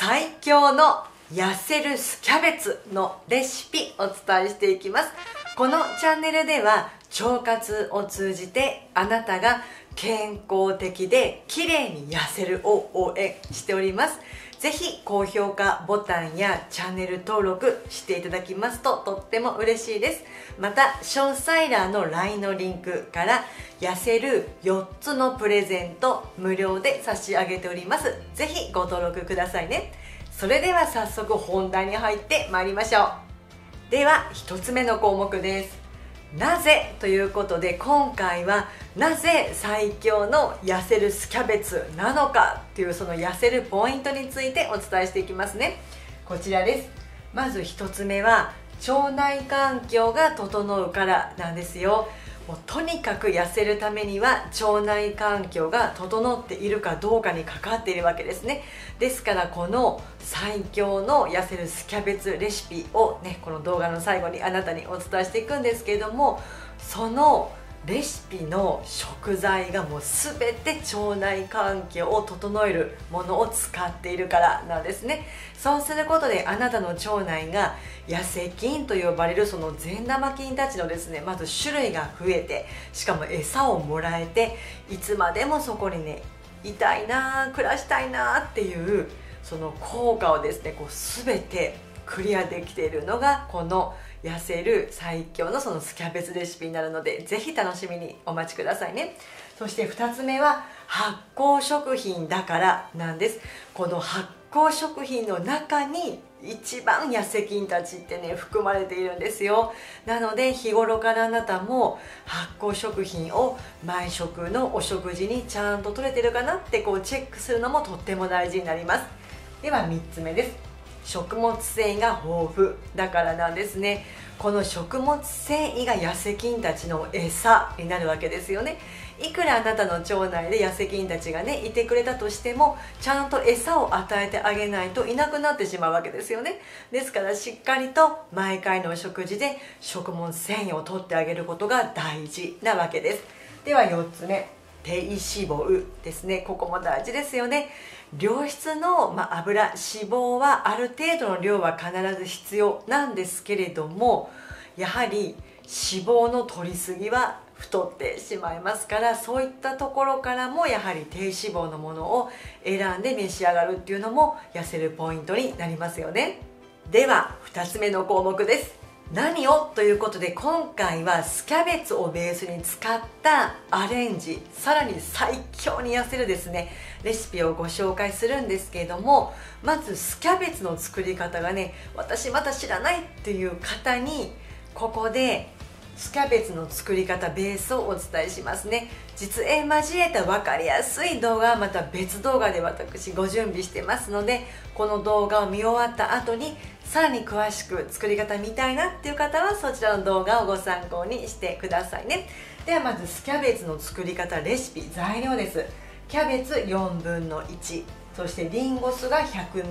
最強の痩せるスキャベツのレシピお伝えしていきます。このチャンネルでは腸活を通じてあなたが健康的で綺麗に痩せるを応援しております。ぜひ高評価ボタンやチャンネル登録していただきますととっても嬉しいです。また詳細欄の LINE のリンクから痩せる4つのプレゼント無料で差し上げております。ぜひご登録くださいね。それでは早速本題に入ってまいりましょう。では1つ目の項目です。なぜということで、今回はなぜ最強の痩せるスキャベツなのかっていうその痩せるポイントについてお伝えしていきますね。こちらです。まず1つ目は腸内環境が整うからなんですよ。もうとにかく痩せるためには腸内環境が整っているかどうかにかかっているわけですね。ですからこの最強の痩せるスキャベツレシピをね、この動画の最後にあなたにお伝えしていくんですけれども、そのレシピの食材がもう全て腸内環境を整えるものを使っているからなんですね。そうすることであなたの腸内が痩せ菌と呼ばれるその善玉菌たちのですね、まず種類が増えて、しかも餌をもらえて、いつまでもそこにね、いたいな暮らしたいなっていうその効果をですね、こう全てクリアできているのがこの痩せる最強のそのスキャベツレシピになるので、ぜひ楽しみにお待ちくださいね。そして2つ目は発酵食品だからなんです。この発酵食品の中に一番痩せ菌たちってね含まれているんですよ。なので日頃からあなたも発酵食品を毎食のお食事にちゃんと取れてるかなってこうチェックするのもとっても大事になります。では3つ目です。食物繊維が豊富だからなんですね。この食物繊維が痩せ菌たちの餌になるわけですよね。いくらあなたの腸内で痩せ菌たちがねいてくれたとしても、ちゃんと餌を与えてあげないといなくなってしまうわけですよね。ですからしっかりと毎回のお食事で食物繊維を取ってあげることが大事なわけです。では4つ目、低脂肪ですね。ここも大事ですよね。良質の、油脂肪はある程度の量は必ず必要なんですけれども、やはり脂肪の摂りすぎは太ってしまいますから、そういったところからもやはり低脂肪のものを選んで召し上がるっていうのも痩せるポイントになりますよね。では2つ目の項目です。何をということで、今回はスキャベツをベースに使ったアレンジ、さらに最強に痩せるですねレシピをご紹介するんですけれども、まずスキャベツの作り方がね、私まだ知らないっていう方にここでスキャベツの作り方ベースをお伝えしますね。実演交えた分かりやすい動画はまた別動画で私ご準備してますので、この動画を見終わった後にさらに詳しく作り方見たいなっていう方はそちらの動画をご参考にしてくださいね。ではまずスキャベツの作り方レシピ、材料です。キャベツ4分の1、そしてリンゴ酢が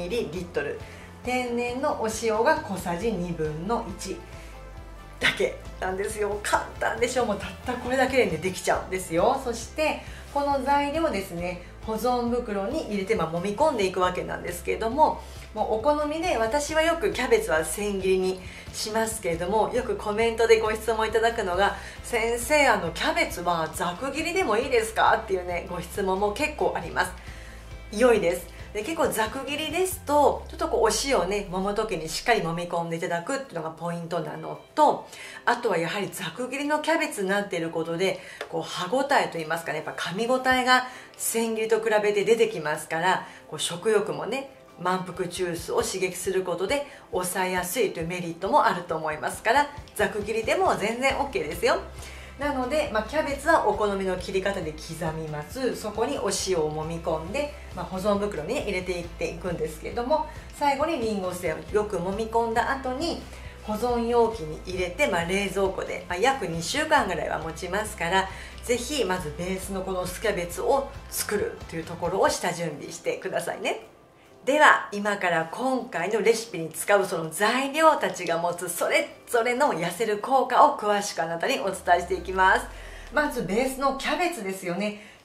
100ml、 天然のお塩が小さじ2分の1だけなんですよ。簡単でしょ。もうたったこれだけで、ね、できちゃうんですよ。そしてこの材料ですね、保存袋に入れて揉み込んでいくわけなんですけれども、もうお好みで、私はよくキャベツは千切りにしますけれども、よくコメントでご質問いただくのが、先生キャベツはざく切りでもいいですかっていうねご質問も結構あります。良いです。で結構ざく切りですとちょっとこうお塩をね揉む時にしっかり揉み込んでいただくっていうのがポイントなのと、あとはやはりざく切りのキャベツになっていることでこう歯ごたえといいますかね、やっぱ噛み応えが千切りと比べて出てきますから、こう食欲もね満腹中枢を刺激することで抑えやすいというメリットもあると思いますから、ざく切りでも全然 OK ですよ。なので、キャベツはお好みの切り方で刻みます。そこにお塩を揉み込んで、保存袋に、入れていっていくんですけれども、最後にリンゴ酢をよく揉み込んだ後に保存容器に入れて、冷蔵庫で、約2週間ぐらいは持ちますから、ぜひまずベースのこのスキャベツを作るというところを下準備してくださいね。では今から今回のレシピに使うその材料たちが持つそれぞれの痩せる効果を詳しくあなたにお伝えしていきます。まずベースのキャベツですよね。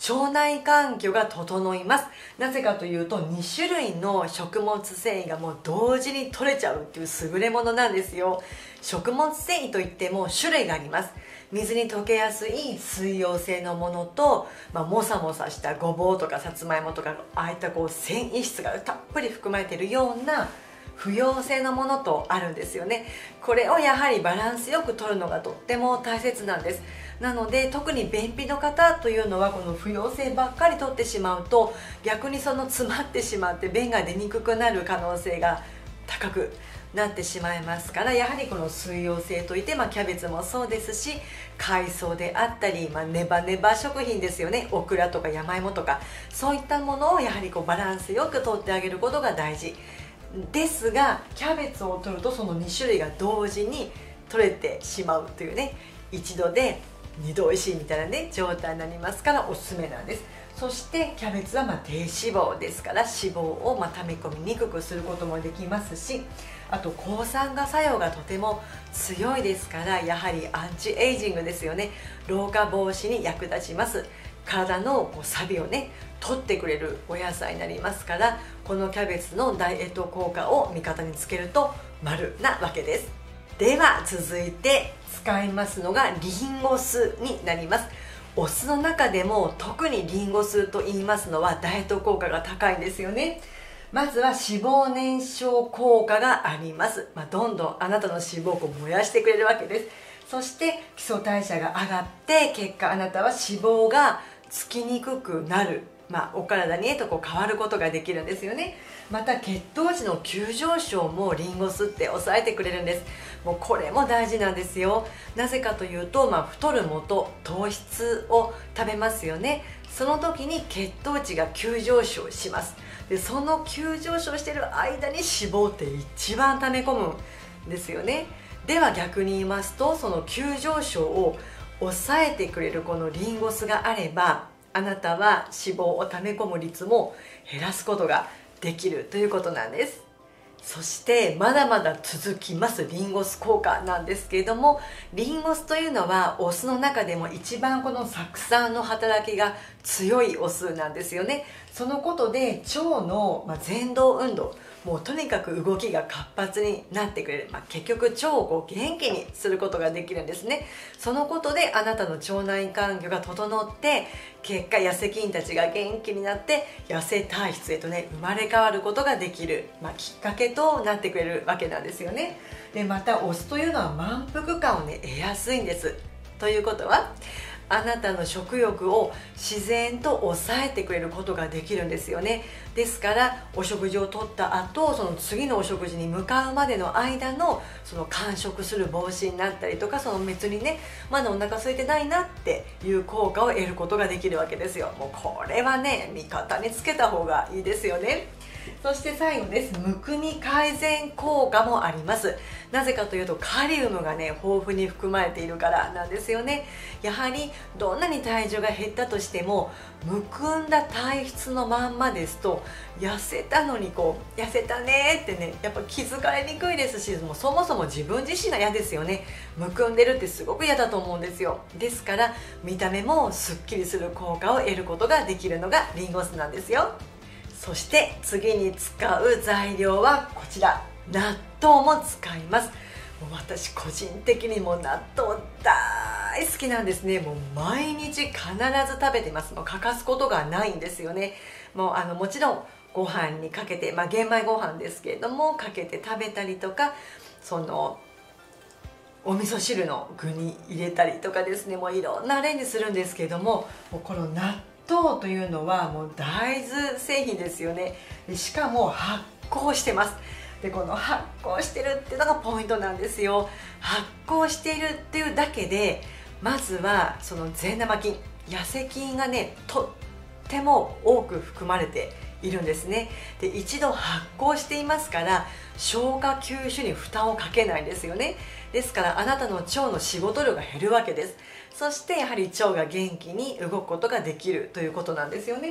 腸内環境が整います。なぜかというと2種類の食物繊維がもう同時に取れちゃうっていう優れものなんですよ。食物繊維といっても種類があります。水に溶けやすい水溶性のものと、もさもさしたごぼうとかさつまいもとか、ああいった繊維質がたっぷり含まれているような不溶性のものとあるんですよね。これをやはりバランスよく取るのがとっても大切なんです。なので特に便秘の方というのはこの不溶性ばっかり取ってしまうと、逆に詰まってしまって便が出にくくなる可能性が高くなってしまいますから、やはりこの水溶性といって、キャベツもそうですし、海藻であったり、ネバネバ食品ですよね、オクラとか山芋とか、そういったものをやはりバランスよく取ってあげることが大事ですが、キャベツを取るとその2種類が同時に取れてしまうというね、一度で二度おいしいみたいなね状態になりますからおすすめなんです。そしてキャベツは低脂肪ですから、脂肪を溜め込みにくくすることもできますし、あと抗酸化作用がとても強いですから、やはりアンチエイジングですよね、老化防止に役立ちます。体のサビをね取ってくれるお野菜になりますから、このキャベツのダイエット効果を味方につけると丸なわけです。では続いて使いますのがリンゴ酢になります。お酢の中でも特にリンゴ酢と言いますのはダイエット効果が高いんですよね。まずは脂肪燃焼効果があります。どんどんあなたの脂肪を燃やしてくれるわけです。そして基礎代謝が上がって、結果あなたは脂肪がつきにくくなる、お体に変わることができるんですよね。また血糖値の急上昇もリンゴ酢って抑えてくれるんです。もうこれも大事なんですよ。なぜかというと、太る元糖質を食べますよね。その時に血糖値が急上昇します。でその急上昇している間に脂肪って一番溜め込むんですよね。では逆に言いますと、その急上昇を抑えてくれるこのリンゴ酢があれば、あなたは脂肪を溜め込む率も減らすことができるということなんです。そしてまだまだ続きますリンゴ酢効果なんですけれども、リンゴ酢というのはお酢の中でも一番この酢酸の働きが強いお酢なんですよね。そのことで腸の蠕動運動、もうとにかく動きが活発になってくれる、結局腸を元気にすることができるんですね。そのことであなたの腸内環境が整って、結果痩せ菌たちが元気になって痩せ体質へとね生まれ変わることができる、きっかけとなってくれるわけなんですよね。でまたお酢というのは満腹感をね得やすいんです。ということはあなたの食欲を自然と抑えてくれることができるんですよね。ですからお食事をとった後、その次のお食事に向かうまでの間のその間食する防止になったりとか、その別にねまだお腹空いてないなっていう効果を得ることができるわけですよ。もうこれはね味方につけた方がいいですよね。そして最後です。むくみ改善効果もあります。なぜかというとカリウムがね豊富に含まれているからなんですよね。やはりどんなに体重が減ったとしても、むくんだ体質のまんまですと、痩せたのに痩せたねってねやっぱ気づかれにくいですし、もうそもそも自分自身が嫌ですよね。むくんでるってすごく嫌だと思うんですよ。ですから見た目もすっきりする効果を得ることができるのがリンゴ酢なんですよ。そして次に使う材料はこちら、納豆も使います。もう私個人的にも納豆大好きなんですね。もう毎日必ず食べてます。もう欠かすことがないんですよね。もちろんご飯にかけて、玄米ご飯ですけれどもかけて食べたりとか、そのお味噌汁の具に入れたりとかですね、もういろんなアレンジするんですけれども、もうこの納豆というのはもう大豆製品ですよね。でしかも発酵してます。でこの発酵してるっていうのがポイントなんですよ。発酵しているっていうだけで、まずはその善玉菌、痩せ菌がねとっても多く含まれているんですね。で一度発酵していますから、消化吸収に負担をかけないんですよね。ですからあなたの腸の仕事量が減るわけです。そしてやはり腸が元気に動くことができるということなんですよね。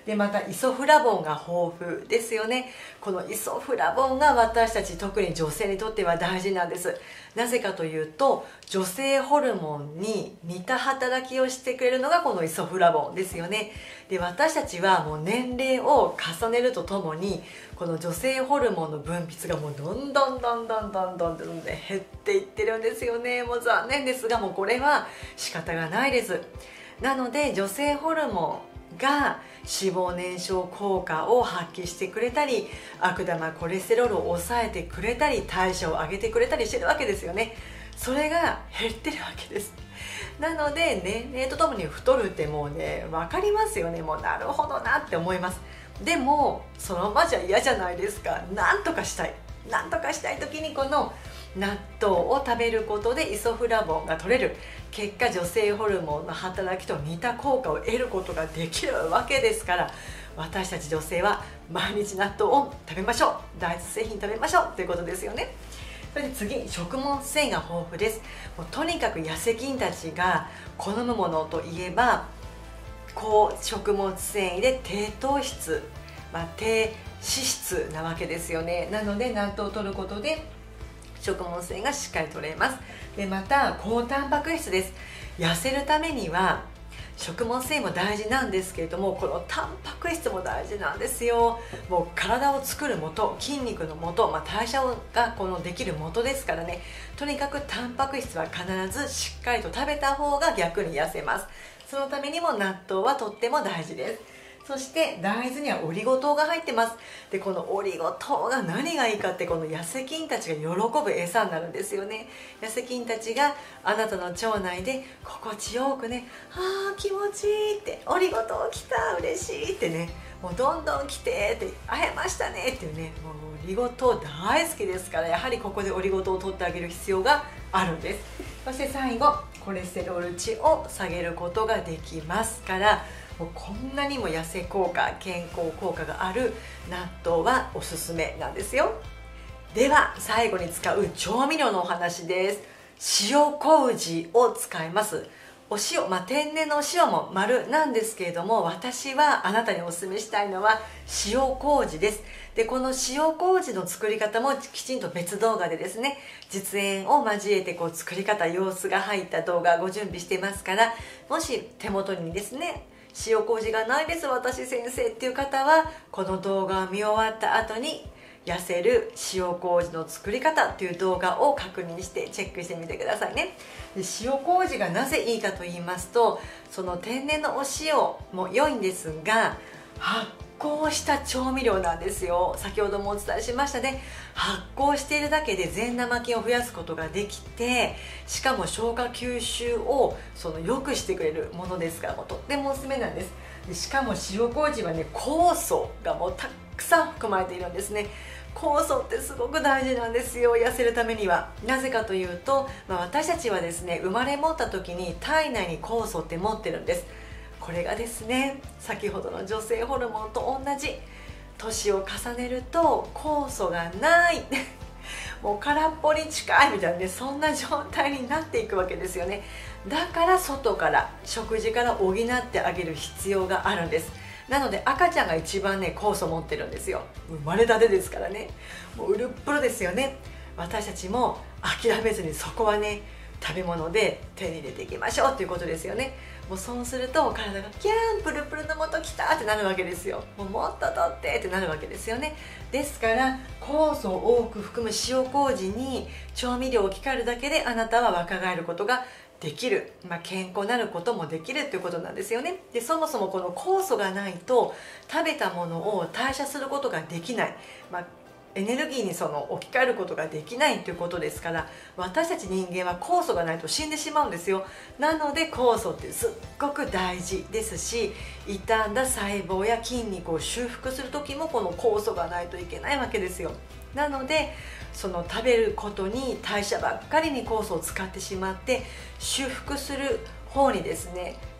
でまたイソフラボンが豊富ですよね。このイソフラボンが私たち特に女性にとっては大事なんです。なぜかというと女性ホルモンに似た働きをしてくれるのがこのイソフラボンですよね。で私たちはもう年齢を重ねるとともにこの女性ホルモンの分泌がもうどんどん減っていってるんですよね。もう残念ですがもうこれは仕方がないです。なので女性ホルモンが脂肪燃焼効果を発揮してくれたり悪玉コレステロールを抑えてくれたり代謝を上げてくれたりしてるわけですよね。それが減ってるわけです。なので年齢とともに太るってもうね分かりますよね。もうなるほどなって思います。でもそのままじゃ嫌じゃないですか。なんとかしたい時にこの納豆を食べることでイソフラボンが取れる、結果女性ホルモンの働きと似た効果を得ることができるわけですから、私たち女性は毎日納豆を食べましょう、大豆製品食べましょうということですよね。それで次、食物繊維が豊富です。もうとにかく痩せ菌たちが好むものといえば高食物繊維で低糖質、低脂質なわけですよね。なので納豆を摂ることで食物繊維がしっかり取れます。でまた高タンパク質です。痩せるためには食物繊維も大事なんですけれども、このタンパク質も大事なんですよ。もう体を作る元、筋肉の元、代謝ができる元ですからね。とにかくタンパク質は必ずしっかりと食べた方が逆に痩せます。そのためにも納豆はとっても大事です。そして大豆にはオリゴ糖が入ってます。でこのオリゴ糖が何がいいかって、この痩せ菌たちが喜ぶ餌になるんですよね。痩せ菌たちがあなたの腸内で心地よくね、気持ちいいって、オリゴ糖来た嬉しいってね、もうどんどん来てって会えましたねっていうね、もうオリゴ糖大好きですから、やはりここでオリゴ糖を取ってあげる必要があるんです。そして最後、コレステロール値を下げることができますから、もうこんなにも痩せ効果、健康効果がある納豆はおすすめなんですよ。では最後に使う調味料のお話です。塩麹を使います。お塩、天然のお塩も丸なんですけれども、私はあなたにお勧めしたいのは塩麹です。でこの塩麹の作り方もきちんと別動画でですね、実演を交えて作り方、様子が入った動画をご準備してますから、もし手元にですね塩麹がないです私先生っていう方は、この動画を見終わった後に痩せる塩麹の作り方っていう動画を確認してチェックしてみてくださいね。で塩麹がなぜいいかと言いますと、その天然のお塩も良いんですが、発酵した調味料なんですよ。先ほどもお伝えしましたね。発酵しているだけで善玉菌を増やすことができて、しかも消化吸収を良くしてくれるものですから、もうとってもおすすめなんです。でしかも塩麹はね、酵素がもうたくさん含まれているんですね。酵素ってすごく大事なんですよ、痩せるためには。なぜかというと、私たちはですね、生まれ持った時に体内に酵素って持ってるんです。これがですね、先ほどの女性ホルモンと同じ、年を重ねると酵素がないもう空っぽに近いみたいなね、そんな状態になっていくわけですよね。だから外から食事から補ってあげる必要があるんです。なので赤ちゃんが一番ね酵素持ってるんですよ。生まれたてですからね、もううるっぷるですよね。私たちも諦めずにそこはね、食べ物で手に入れていきましょうということですよね。もうそうすると体がキャーンプルプルのもときたってなるわけですよ。もっと取ってってなるわけですよね。ですから酵素を多く含む塩麹に調味料を置き換えるだけで、あなたは若返ることができる、健康になることもできるということなんですよね。でそもそもこの酵素がないと食べたものを代謝することができない、エネルギーに置き換えることができないということですから、私たち人間は酵素がないと死んでしまうんですよ。なので酵素ってすっごく大事ですし、傷んだ細胞や筋肉を修復する時もこの酵素がないといけないわけですよ。なので食べることに代謝ばっかりに酵素を使ってしまって、修復する方にですね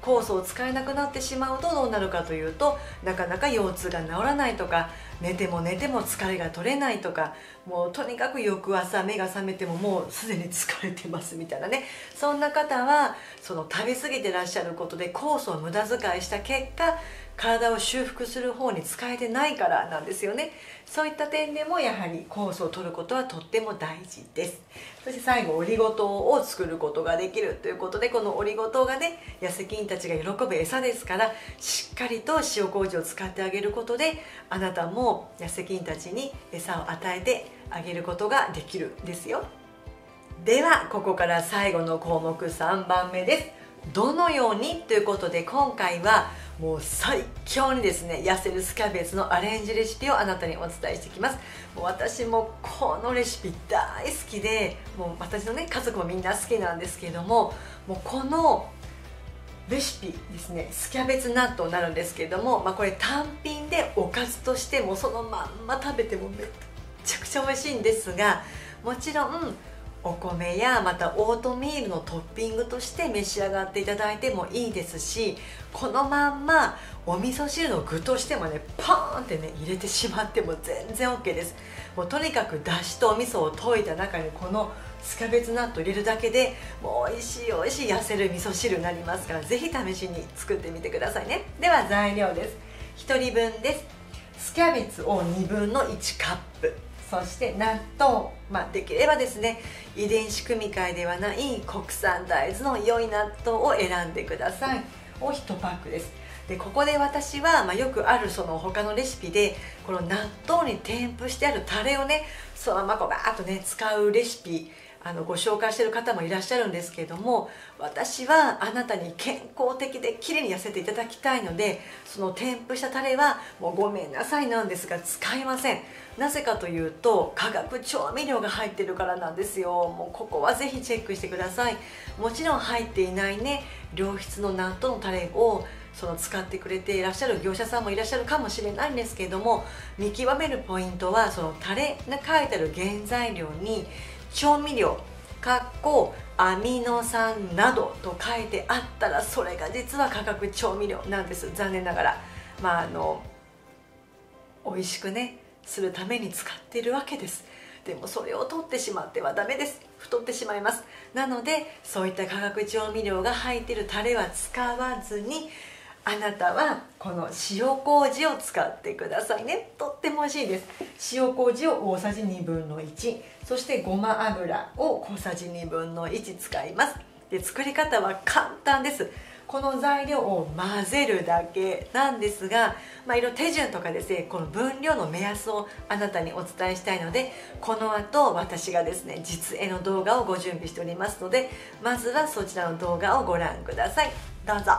酵素を使えなくなってしまうとどうなるかというと、なかなか腰痛が治らないとか、寝ても疲れが取れないとか、もうとにかく翌朝目が覚めてももうすでに疲れてますみたいなね、そんな方はその食べ過ぎてらっしゃることで酵素を無駄遣いした結果、体を修復する方に使えてないからなんですよね。そういった点でもやはり酵素を取ることはとっても大事です。そして最後、オリゴ糖を作ることができるということで、このオリゴ糖がね、痩せ菌たちが喜ぶ餌ですから、しっかりと塩麹を使ってあげることで、あなたも痩せ菌たちに餌を与えてあげることができるんですよ。ではここから最後の項目3番目です。どのようにということで、今回はもう最強にですね、痩せるスキャベツのアレンジレシピをあなたにお伝えしていきます。もう私もこのレシピ大好きで、もう私のね家族もみんな好きなんですけれども、もうこのレシピですね、スキャベツ納豆になるんですけれども、これ単品でおかずとしてもそのまんま食べてもめっちゃくちゃ美味しいんですが、もちろんお米やまたオートミールのトッピングとして召し上がっていただいてもいいですし、このまんまお味噌汁の具としてもねパーンってね入れてしまっても全然 OK です。もうとにかくだしとお味噌を溶いた中にこのスキャベツ納豆入れるだけでもう美味しい痩せる味噌汁になりますから、ぜひ試しに作ってみてくださいね。では材料です。1人分です。スキャベツを1/2カップ、そして納豆、できればですね、遺伝子組み換えではない国産大豆の良い納豆を選んでください。を1パックです。でここで私は、よくあるその他のレシピでこの納豆に添付してあるタレをね、そのままこうバーッとね使うレシピご紹介している方もいらっしゃるんですけれども、私はあなたに健康的で綺麗に痩せていただきたいので、その添付したタレはもうごめんなさいなんですが使いません。なぜかというと化学調味料が入ってるからなんですよ。もうここはぜひチェックしてください。もちろん入っていないね良質の納豆のタレを使ってくれていらっしゃる業者さんもいらっしゃるかもしれないんですけれども、見極めるポイントはそのタレが書いてある原材料に調味料アミノ酸などと書いてあったら、それが実は化学調味料なんです。残念ながら美味しくねするために使っているわけです。でもそれを取ってしまってはダメです。太ってしまいます。なのでそういった化学調味料が入っているタレは使わずに、あなたはこの塩麹を使ってくださいね。とっても美味しいです。塩麹を大さじ1/2、そしてごま油を小さじ1/2使います。で作り方は簡単です。この材料を混ぜるだけなんですが、いろいろ手順とかですね、この分量の目安をあなたにお伝えしたいので、この後私がですね実演の動画をご準備しておりますので、まずはそちらの動画をご覧ください。どうぞ。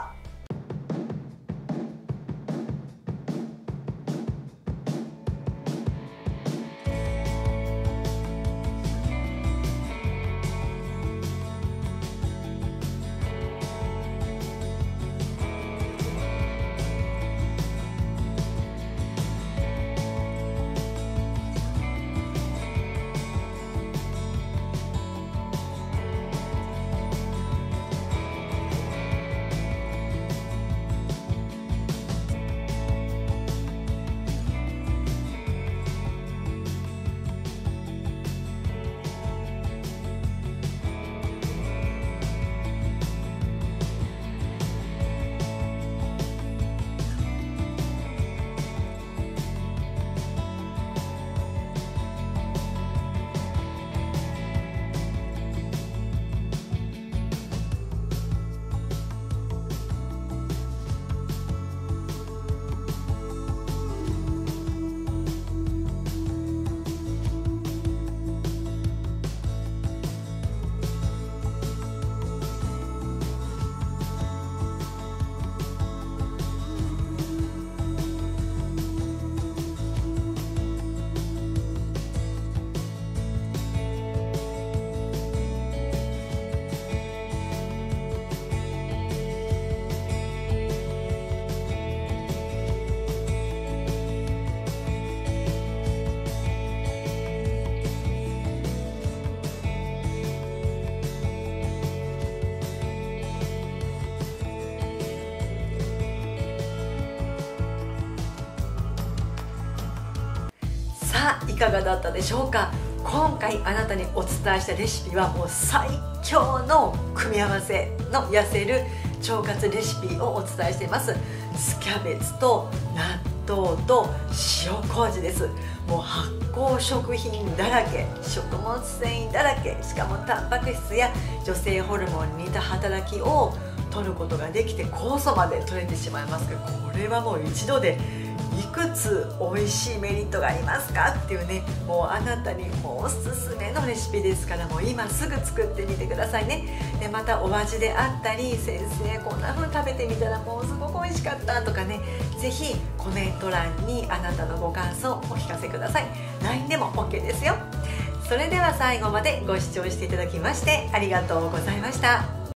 はいかがだったでしょうか。今回あなたにお伝えしたレシピはもう最強の組み合わせの痩せる腸活レシピをお伝えしています。スキャベツと納豆と塩麹です。もう発酵食品だらけ、食物繊維だらけ、しかもタンパク質や女性ホルモンに似た働きを取ることができて、酵素まで取れてしまいますが、これはもう一度でいくつ美味しいメリットがありますかっていうね、もうあなたにもうおすすめのレシピですから、もう今すぐ作ってみてくださいね。でまたお味であったり、先生こんな風に食べてみたらもうすごく美味しかったとかね、ぜひコメント欄にあなたのご感想をお聞かせください。 LINE でも OK ですよ。それでは最後までご視聴していただきましてありがとうございました。